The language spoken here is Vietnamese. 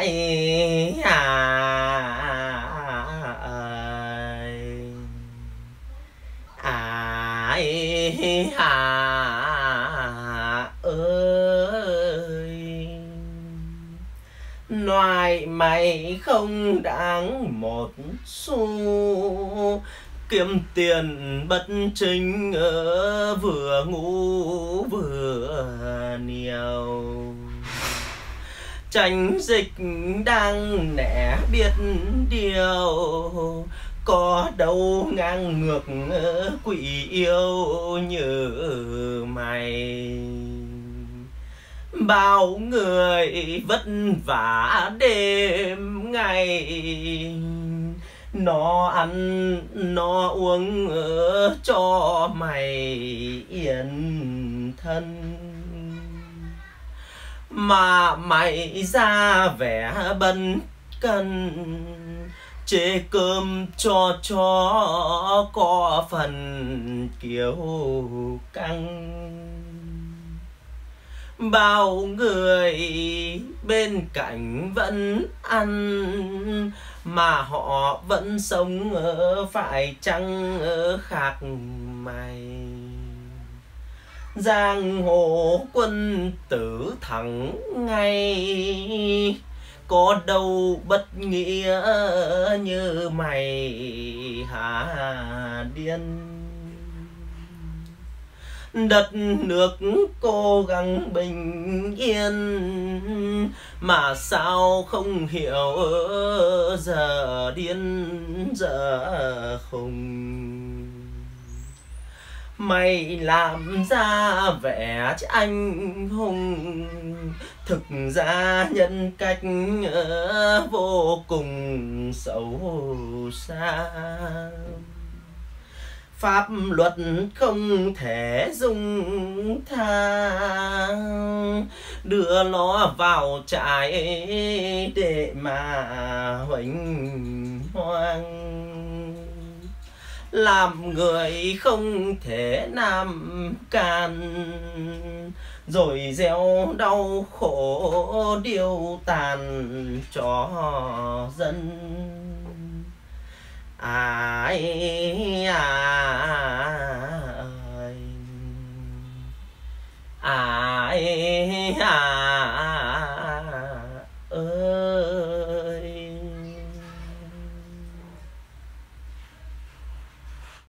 ai ơi, loài mày không đáng một xu, kiếm tiền bất chính vừa ngu vừa nhiều. Tranh dịch đang nẻ biết điều, có đâu ngang ngược quỷ yêu như mày. Bao người vất vả đêm ngày, nó ăn nó uống cho mày yên thân, mà mày ra vẻ bần cần, chế cơm cho chó có phần kiểu căng. Bao người bên cạnh vẫn ăn, mà họ vẫn sống phải chăng khác mày. Giang hồ quân tử thẳng ngay, có đâu bất nghĩa như mày hả điên. Đất nước cố gắng bình yên, mà sao không hiểu giờ điên giờ khùng. Mày làm ra vẻ anh hùng, thực ra nhân cách vô cùng xấu xa. Pháp luật không thể dung tha, đưa nó vào trại để mà huỳnh hoang. Làm người không thể nam can, rồi gieo đau khổ điêu tàn cho dân. Ai